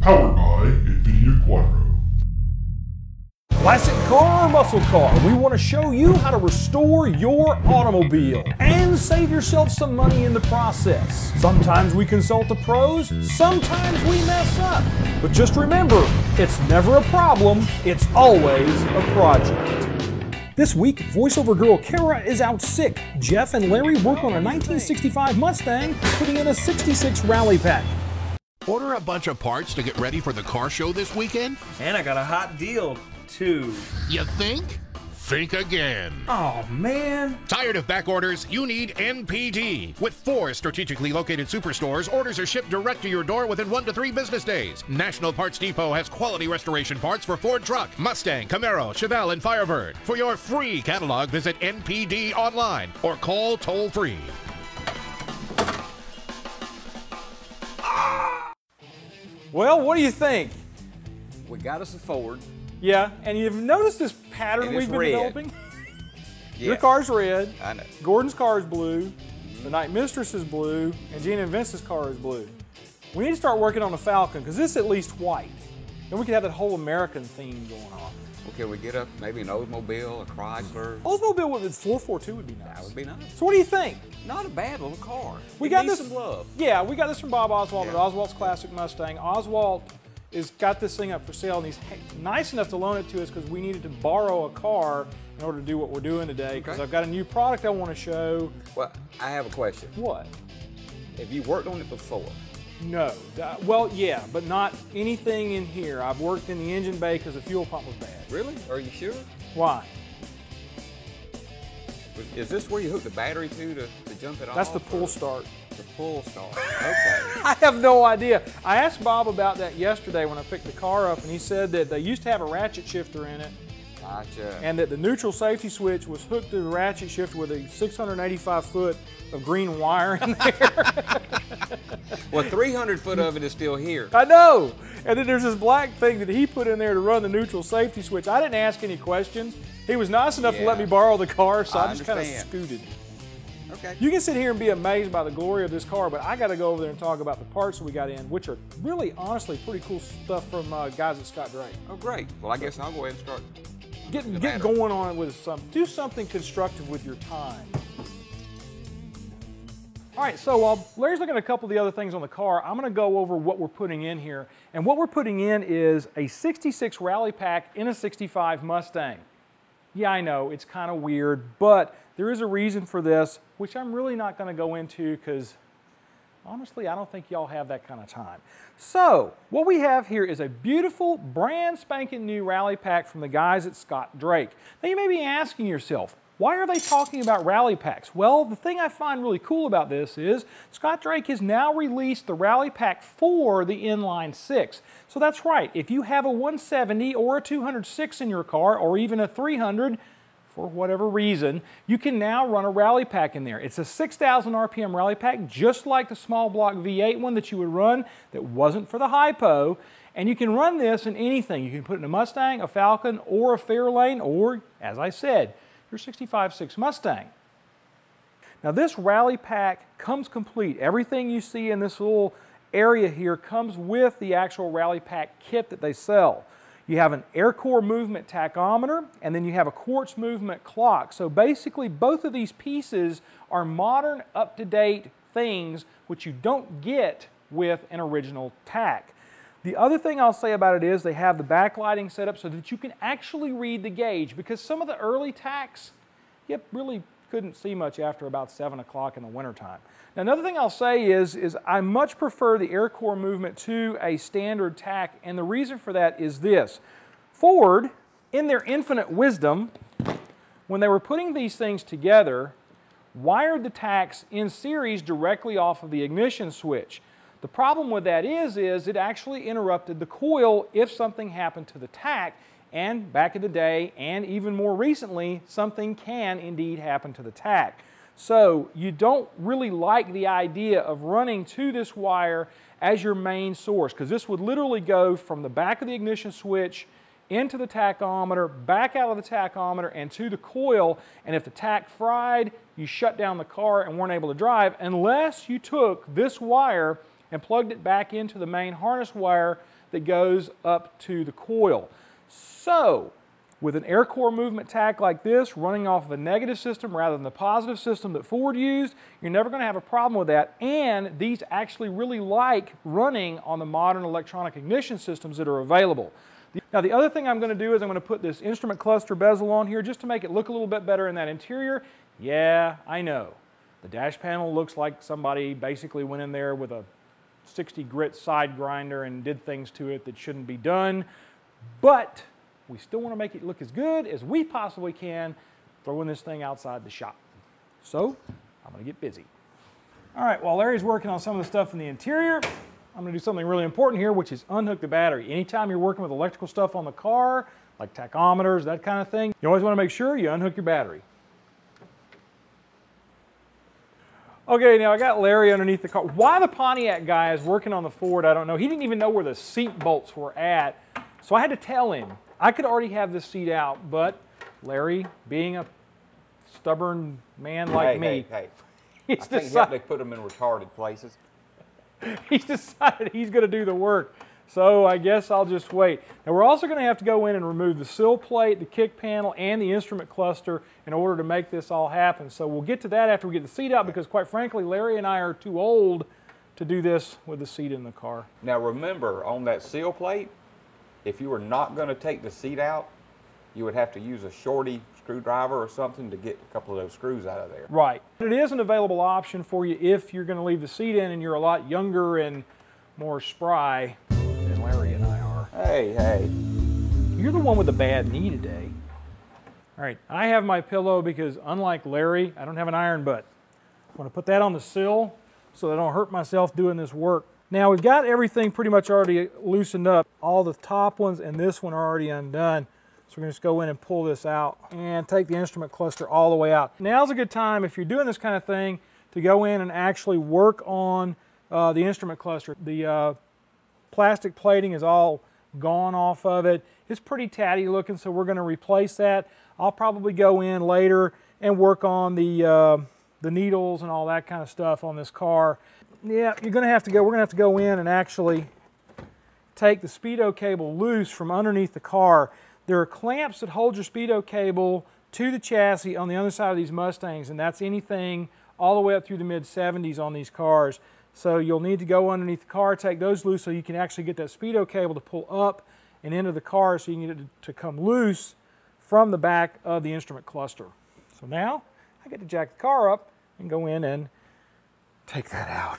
Powered by NVIDIA Quadro. Classic car or muscle car, we want to show you how to restore your automobile and save yourself some money in the process. Sometimes we consult the pros, sometimes we mess up. But just remember, it's never a problem, it's always a project. This week, voiceover girl Kara is out sick. Jeff and Larry work on a 1965 Mustang, putting in a 66 rally pack. Order a bunch of parts to get ready for the car show this weekend? And I got a hot deal, too. You think? Think again. Oh, man. Tired of back orders? You need NPD. With 4 strategically located superstores, orders are shipped direct to your door within 1 to 3 business days. National Parts Depot has quality restoration parts for Ford Truck, Mustang, Camaro, Chevelle, and Firebird. For your free catalog, visit NPD online or call toll-free. Well, what do you think? We got us a Ford. Yeah, and you've noticed this pattern And we've it's been red. developing? Yeah. Your car's red, I know. Gordon's car is blue, the Night Mistress is blue, and Gina and Vince's car is blue. We need to start working on the Falcon, because this is at least white. Then we could have that whole American theme going on. Well, can we get up maybe an Oldsmobile, a Chrysler? Oldsmobile with 442 would be nice. That would be nice. So what do you think? Not a bad little car. We It got needs this some love. Yeah, we got this from Bob Oswald at Yeah. Oswald's Classic Mustang. Oswald has got this thing up for sale, and he's nice enough to loan it to us because we needed to borrow a car in order to do what we're doing today. Because Okay. I've got a new product I want to show. Well, I have a question. What? Have you worked on it before? No. Well, yeah, but not anything in here. I've worked in the engine bay because the fuel pump was bad. Really? Are you sure? Why? Is this where you hook the battery to jump it off? That's the pull or start. The pull start. Okay. I have no idea. I asked Bob about that yesterday when I picked the car up, and he said that they used to have a ratchet shifter in it, Gotcha. and that the neutral safety switch was hooked to the ratchet shifter with a 685 foot of green wire in there. Well, 300 foot of it is still here. I know. And then there's this black thing that he put in there to run the neutral safety switch. I didn't ask any questions. He was nice enough to let me borrow the car, so I just kind of understand. scooted. Okay. You can sit here and be amazed by the glory of this car, but I got to go over there and talk about the parts that we got in, which are really, honestly, pretty cool stuff from guys at Scott Drake. Oh, great. Well, I guess I'll go ahead and start. Get battery. going on it with do something constructive with your time. All right, so while Larry's looking at a couple of the other things on the car, I'm going to go over what we're putting in here. And what we're putting in is a 66 rally pack in a 65 Mustang. Yeah, I know, it's kind of weird, but there is a reason for this, which I'm really not going to go into because honestly, I don't think y'all have that kind of time. So, what we have here is a beautiful, brand spanking new rally pack from the guys at Scott Drake. Now you may be asking yourself, why are they talking about rally packs? Well, the thing I find really cool about this is Scott Drake has now released the rally pack for the inline 6. So that's right, if you have a 170 or a 206 in your car, or even a 300, for whatever reason, you can now run a rally pack in there. It's a 6,000 RPM rally pack, just like the small block V8 one that you would run that wasn't for the hypo. And you can run this in anything. You can put it in a Mustang, a Falcon, or a Fairlane, or, as I said, your 65.6 Mustang. Now this rally pack comes complete. Everything you see in this little area here comes with the actual rally pack kit that they sell. You have an air core movement tachometer, and then you have a quartz movement clock. So basically both of these pieces are modern, up-to-date things which you don't get with an original tach. The other thing I'll say about it is they have the backlighting set up so that you can actually read the gauge, because some of the early tachs, you really couldn't see much after about 7 o'clock in the wintertime. Now another thing I'll say is I much prefer the air core movement to a standard tach, and the reason for that is this. Ford, in their infinite wisdom, when they were putting these things together, wired the tachs in series directly off of the ignition switch. The problem with that is it actually interrupted the coil if something happened to the tach, and back in the day, and even more recently, something can indeed happen to the tach. So you don't really like the idea of running to this wire as your main source, because this would literally go from the back of the ignition switch into the tachometer, back out of the tachometer, and to the coil, and if the tach fried, you shut down the car and weren't able to drive unless you took this wire and plugged it back into the main harness wire that goes up to the coil. So, with an air core movement tach like this, running off of a negative system rather than the positive system that Ford used, you're never going to have a problem with that. And these actually really like running on the modern electronic ignition systems that are available. Now, the other thing I'm going to do is I'm going to put this instrument cluster bezel on here just to make it look a little bit better in that interior. Yeah, I know. The dash panel looks like somebody basically went in there with a 60 grit side grinder and did things to it that shouldn't be done. But we still want to make it look as good as we possibly can throwing this thing outside the shop. So, I'm going to get busy. All right, while Larry's working on some of the stuff in the interior, I'm going to do something really important here, which is unhook the battery. Anytime you're working with electrical stuff on the car, like tachometers, that kind of thing, you always want to make sure you unhook your battery. Okay, now I got Larry underneath the car. Why the Pontiac guy is working on the Ford, I don't know. He didn't even know where the seat bolts were at, so I had to tell him. I could already have this seat out, but Larry, being a stubborn man like me, I think you have to put them in retarded places. He's decided he's going to do the work. So I guess I'll just wait. Now we're also going to have to go in and remove the sill plate, the kick panel, and the instrument cluster in order to make this all happen. So we'll get to that after we get the seat out because quite frankly, Larry and I are too old to do this with the seat in the car. Now remember, on that sill plate, if you were not going to take the seat out, you would have to use a shorty screwdriver or something to get a couple of those screws out of there. Right. It is an available option for you if you're going to leave the seat in and you're a lot younger and more spry than Larry and I are. Hey. You're the one with the bad knee today. All right, I have my pillow because unlike Larry, I don't have an iron butt. I'm going to put that on the sill so that I don't hurt myself doing this work. Now we've got everything pretty much already loosened up. All the top ones and this one are already undone. So we're going to just go in and pull this out and take the instrument cluster all the way out. Now's a good time if you're doing this kind of thing to go in and actually work on the instrument cluster. The plastic plating is all gone off of it. It's pretty tatty looking, so we're going to replace that. I'll probably go in later and work on the needles and all that kind of stuff on this car. Yeah, we're going to have to go in and actually take the speedo cable loose from underneath the car. There are clamps that hold your speedo cable to the chassis on the other side of these Mustangs, and that's anything all the way up through the mid-70s on these cars. So you'll need to go underneath the car, take those loose so you can actually get that speedo cable to pull up and into the car so you can get it to come loose from the back of the instrument cluster. So now I get to jack the car up and go in and take that out.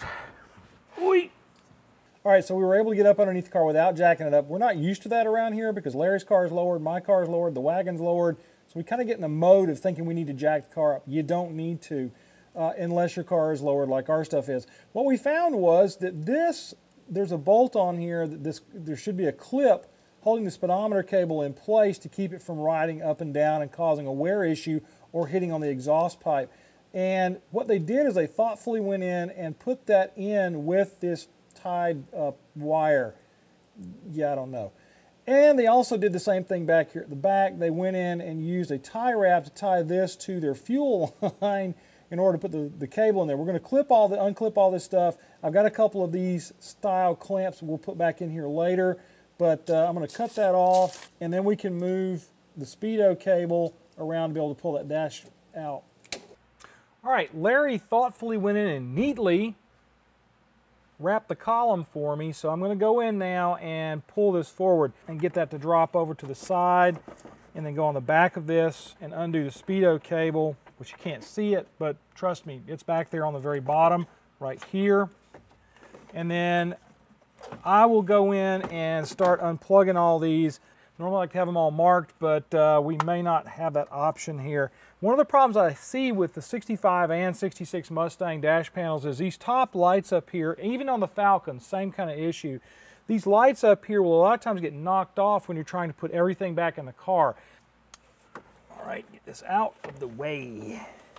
Oy. All right, so we were able to get up underneath the car without jacking it up. We're not used to that around here because Larry's car is lowered, my car is lowered, the wagon's lowered. So we kind of get in the mode of thinking we need to jack the car up. You don't need to unless your car is lowered like our stuff is. What we found was that there's a bolt on here, there should be a clip holding the speedometer cable in place to keep it from riding up and down and causing a wear issue or hitting on the exhaust pipe. And what they did is they thoughtfully went in and put that in with this tied wire. Yeah, I don't know. And they also did the same thing back here at the back. They went in and used a tie wrap to tie this to their fuel line in order to put the cable in there. We're going to unclip all this stuff. I've got a couple of these style clamps we'll put back in here later, but I'm going to cut that off, and then we can move the speedo cable around to be able to pull that dash out. All right, Larry thoughtfully went in and neatly wrapped the column for me, so I'm going to go in now and pull this forward and get that to drop over to the side, and then go on the back of this and undo the speedo cable, which you can't see it, but trust me, it's back there on the very bottom right here. And then I will go in and start unplugging all these. Normally I like to have them all marked, but we may not have that option here. One of the problems I see with the 65 and 66 Mustang dash panels is these top lights up here, even on the Falcon, same kind of issue. These lights up here will a lot of times get knocked off when you're trying to put everything back in the car. All right, get this out of the way.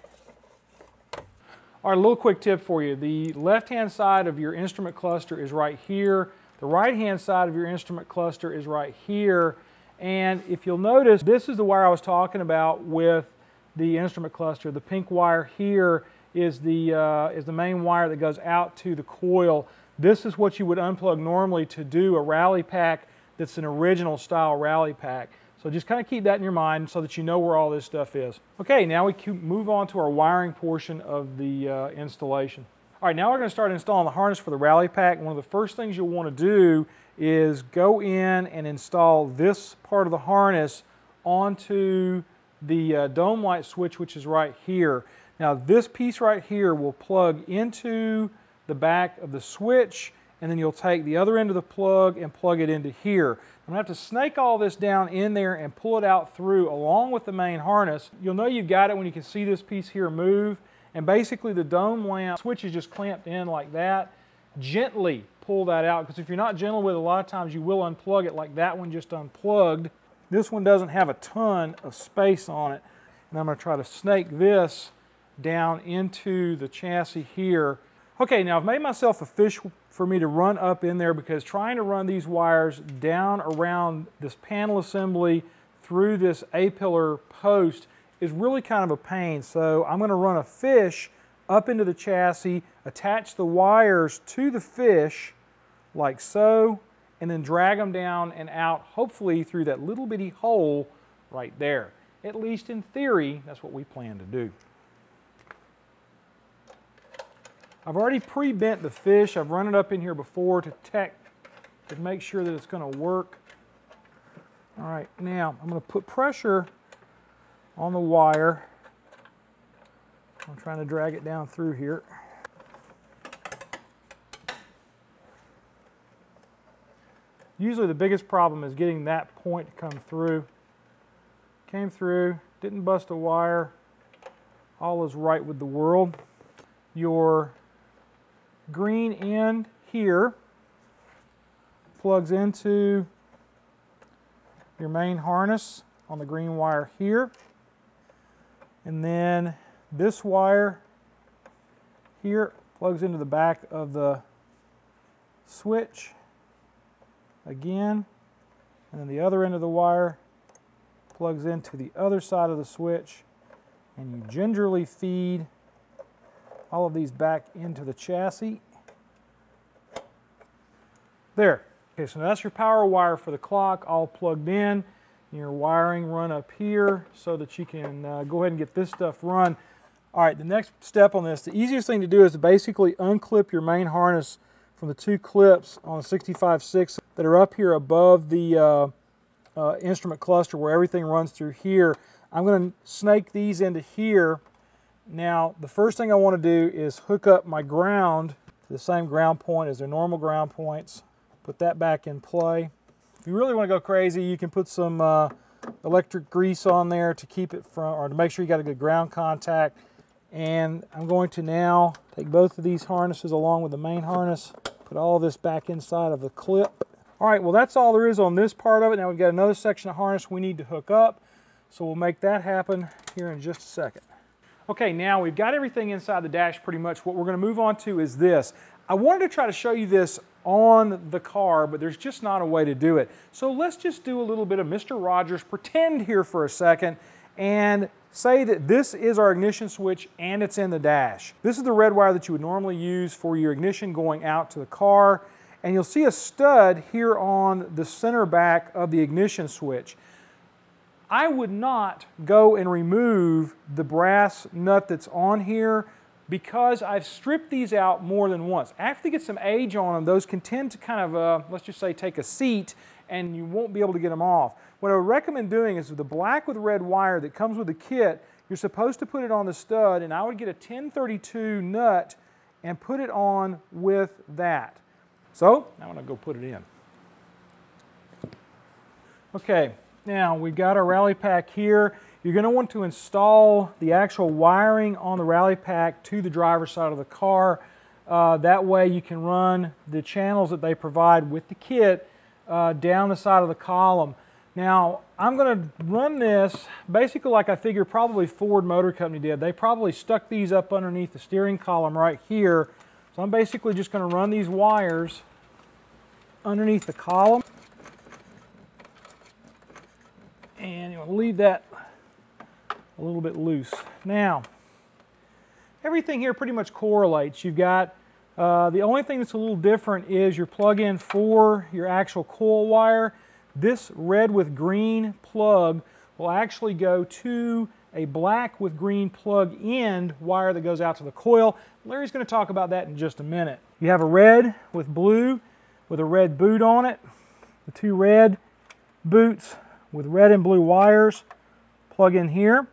All right, a little quick tip for you. The left-hand side of your instrument cluster is right here. The right-hand side of your instrument cluster is right here. And if you'll notice, this is the wire I was talking about with the instrument cluster. The pink wire here is the main wire that goes out to the coil. This is what you would unplug normally to do a rally pack that's an original style rally pack. So just kind of keep that in your mind so that you know where all this stuff is. Okay, now we can move on to our wiring portion of the installation. All right, now we're going to start installing the harness for the rally pack. One of the first things you'll want to do is go in and install this part of the harness onto the dome light switch, which is right here. Now this piece right here will plug into the back of the switch, and then you'll take the other end of the plug and plug it into here. I'm going to have to snake all this down in there and pull it out through along with the main harness. You'll know you've got it when you can see this piece here move, and basically the dome lamp switch is just clamped in like that. Gently pull that out, because if you're not gentle with it, a lot of times you will unplug it like that one just unplugged. This one doesn't have a ton of space on it, and I'm going to try to snake this down into the chassis here. Okay, now I've made myself a fish for me to run up in there, because trying to run these wires down around this panel assembly through this A-pillar post is really kind of a pain. So I'm going to run a fish up into the chassis, attach the wires to the fish like so, and then drag them down and out, hopefully through that little bitty hole right there. At least in theory, that's what we plan to do. I've already pre-bent the fish. I've run it up in here before to make sure that it's going to work. All right, now I'm going to put pressure on the wire. I'm trying to drag it down through here. Usually the biggest problem is getting that point to come through. Came through, didn't bust a wire. All is right with the world. Your green end here plugs into your main harness on the green wire here, and then this wire here plugs into the back of the switch again, and then the other end of the wire plugs into the other side of the switch, and you gingerly feed all of these back into the chassis. There. Okay, so that's your power wire for the clock all plugged in. Your wiring run up here so that you can go ahead and get this stuff run. All right, the next step on this, the easiest thing to do is to basically unclip your main harness from the two clips on the 65.6 that are up here above the instrument cluster where everything runs through here. I'm going to snake these into here. Now, the first thing I want to do is hook up my ground to the same ground point as their normal ground points. Put that back in play. If you really want to go crazy, you can put some electric grease on there to keep it from, or to make sure you got a good ground contact. And I'm going to now take both of these harnesses along with the main harness, put all this back inside of the clip. All right, well that's all there is on this part of it. Now we've got another section of harness we need to hook up, so we'll make that happen here in just a second. Okay, now we've got everything inside the dash pretty much. What we're going to move on to is this. I wanted to try to show you this on the car, but there's just not a way to do it. So let's just do a little bit of Mr. Rogers pretend here for a second and say that this is our ignition switch and it's in the dash. This is the red wire that you would normally use for your ignition going out to the car, and you'll see a stud here on the center back of the ignition switch. I would not go and remove the brass nut that's on here because I've stripped these out more than once. After they get some age on them, those can tend to kind of, let's just say, take a seat, and you won't be able to get them off. What I would recommend doing is with the black with red wire that comes with the kit, you're supposed to put it on the stud, and I would get a 1032 nut and put it on with that. So, now I'm going to go put it in. Okay. Now we've got our rally pack here. You're going to want to install the actual wiring on the rally pack to the driver's side of the car. That way you can run the channels that they provide with the kit down the side of the column. Now I'm going to run this basically like I figure probably Ford Motor Company did. They probably stuck these up underneath the steering column right here. So I'm basically just going to run these wires underneath the column. And you'll leave that a little bit loose. Now, everything here pretty much correlates. You've got The only thing that's a little different is your plug-in for your actual coil wire. This red with green plug will actually go to a black with green plug-in wire that goes out to the coil. Larry's going to talk about that in just a minute. You have a red with blue with a red boot on it. The two red boots with red and blue wires plug in here.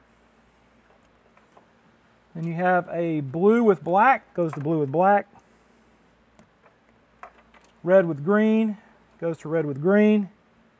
Then you have a blue with black, goes to blue with black. Red with green, goes to red with green.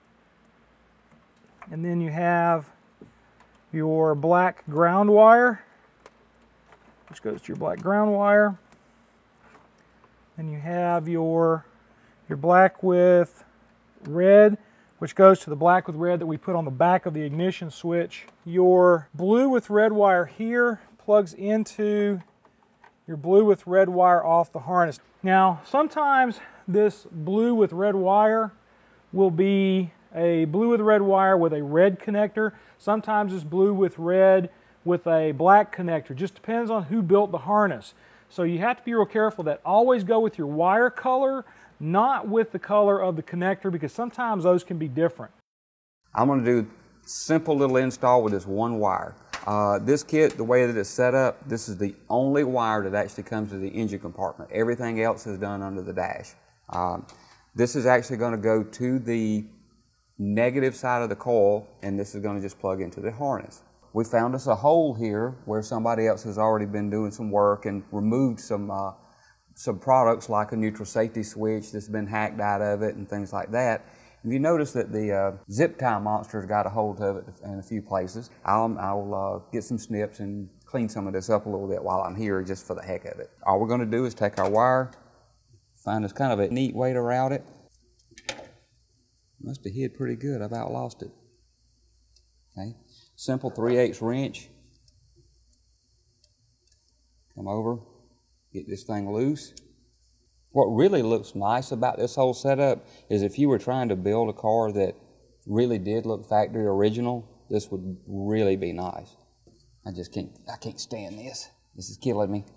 And then you have your black ground wire, which goes to your black ground wire. And you have your black with red, which goes to the black with red that we put on the back of the ignition switch. Your blue with red wire here plugs into your blue with red wire off the harness. Now, sometimes this blue with red wire will be a blue with red wire with a red connector. Sometimes it's blue with red with a black connector. Just depends on who built the harness. So you have to be real careful that always go with your wire color, not with the color of the connector, because sometimes those can be different. I'm going to do simple little install with this one wire. This kit, the way that it's set up, this is the only wire that actually comes to the engine compartment. Everything else is done under the dash. This is actually going to go to the negative side of the coil, and this is going to just plug into the harness. We found us a hole here where somebody else has already been doing some work and removed some products like a neutral safety switch that's been hacked out of it and things like that. If you notice that the zip tie monster's got a hold of it in a few places, I'll get some snips and clean some of this up a little bit while I'm here just for the heck of it. All we're going to do is take our wire, find us kind of a neat way to route it. Must have hid pretty good. I've about lost it. Okay, simple 3/8 wrench. Come over, get this thing loose. What really looks nice about this whole setup is if you were trying to build a car that really did look factory original, this would really be nice. I can't stand this. This is killing me.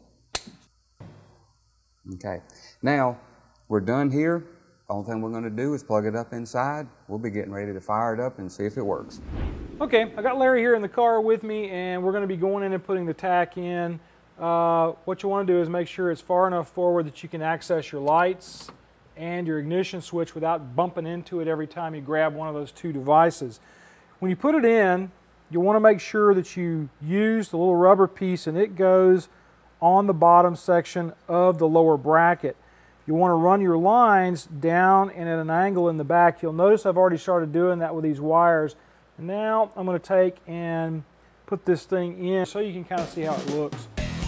Okay, now we're done here. Only thing we're going to do is plug it up inside. We'll be getting ready to fire it up and see if it works. Okay, I got Larry here in the car with me, and we're going to be going in and putting the tack in. What you want to do is make sure it's far enough forward that you can access your lights and your ignition switch without bumping into it every time you grab one of those two devices. When you put it in, you want to make sure that you use the little rubber piece and it goes on the bottom section of the lower bracket. You want to run your lines down and at an angle in the back. You'll notice I've already started doing that with these wires. And now I'm going to take and put this thing in so you can kind of see how it looks.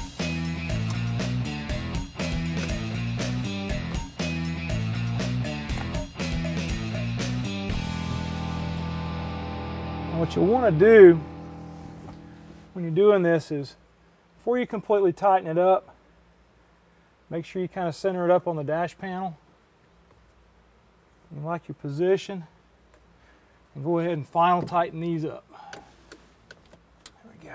And what you want to do when you're doing this is, before you completely tighten it up, make sure you kind of center it up on the dash panel. You like your position. And go ahead and final tighten these up. There we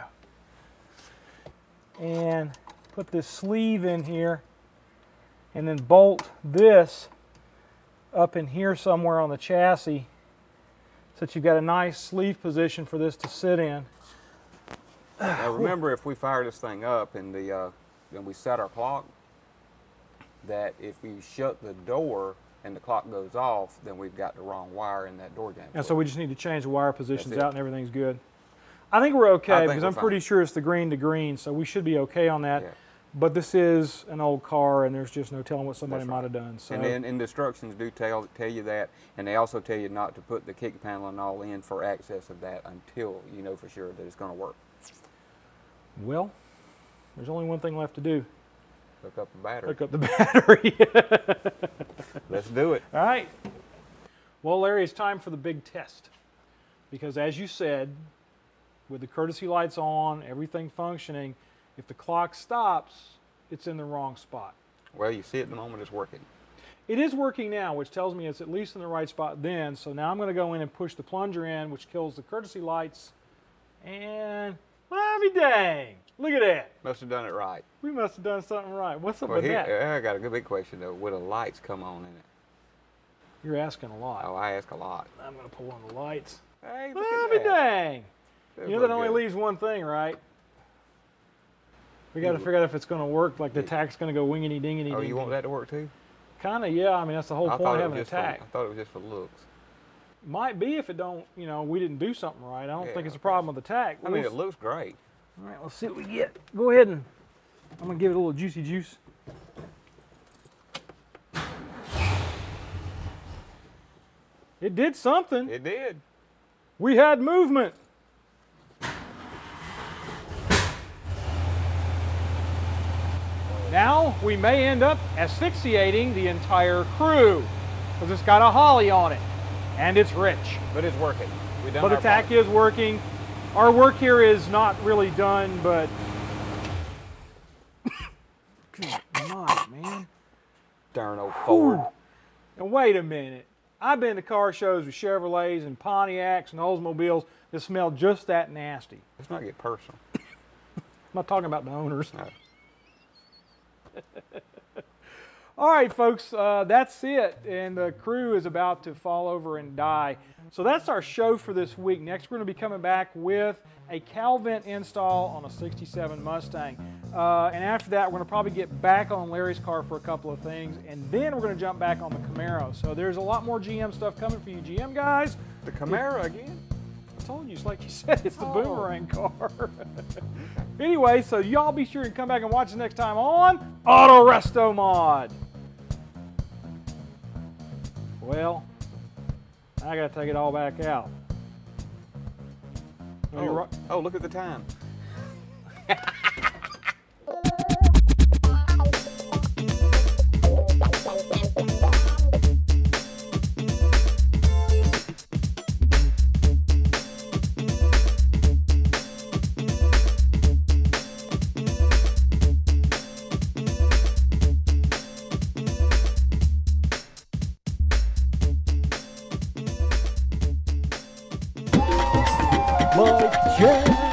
go. And put this sleeve in here and then bolt this up in here somewhere on the chassis so that you've got a nice sleeve position for this to sit in. Now remember, if we fire this thing up and then we set our clock, that if we shut the door and the clock goes off, then we've got the wrong wire in that door jamb. And so we just need to change the wire positions out and everything's good. I think we're okay because I'm pretty sure it's the green to green, so we should be okay on that. Yeah. But this is an old car and there's just no telling what somebody might have done. So. And then the instructions do tell you that, and they also tell you not to put the kick panel and all in for access of that until you know for sure that it's going to work. Well, there's only one thing left to do. Hook up the battery. Hook up the battery. Let's do it. All right. Well, Larry, it's time for the big test. Because as you said, with the courtesy lights on, everything functioning, if the clock stops, it's in the wrong spot. Well, you see at the moment it's working. It is working now, which tells me it's at least in the right spot then. So now I'm going to go in and push the plunger in, which kills the courtesy lights. And I'll be dang. Look at that. Must have done it right. We must have done something right. What's up Well, with here, that? I got a good big question though. Will the lights come on in it? You're asking a lot. Oh, I ask a lot. I'm going to pull on the lights. Hey, look I'll at be that. dang. Does You know look that only good. leaves one thing, right? We got to figure out if it's going to work, like the tack's going to go wingity dingity. Oh, you want that to work too? Kind of, yeah. I mean, that's the whole I point thought of it having a was just tack. I thought it was just for looks. Might be if it don't, you know, we didn't do something right. I don't Yeah, think it's a okay. problem with the tack. I mean, it looks great. All right, let's see what we get. Go ahead and I'm going to give it a little juicy juice. It did something. It did. We had movement. Now we may end up asphyxiating the entire crew because it's got a Holly on it and it's rich. But it's working. We done But our the tack part. is working. Our work here is not really done, but good night, man. Darn old Ford. And wait a minute. I've been to car shows with Chevrolets and Pontiacs and Oldsmobiles that smell just that nasty. Let's not get personal. I'm not talking about the owners. No. All right, folks, that's it. And the crew is about to fall over and die. So that's our show for this week. Next, we're going to be coming back with a Calvent install on a 67 Mustang. And after that, we're going to probably get back on Larry's car for a couple of things. And then we're going to jump back on the Camaro. So there's a lot more GM stuff coming for you GM guys. The Camaro again? I told you, it's like you said, it's the boomerang car. Anyway, so y'all be sure to come back and watch us next time on Auto Resto Mod. Well, I got to take it all back out. No, you're Oh, right. oh, look at the time. Like Jack.